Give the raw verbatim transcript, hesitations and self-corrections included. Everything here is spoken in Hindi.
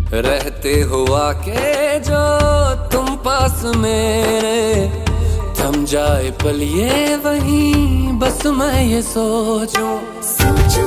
रहते हुआ के जो तुम पास मेरे, थम जाए पल ये वहीं, बस मैं ये सोचूं सोचूं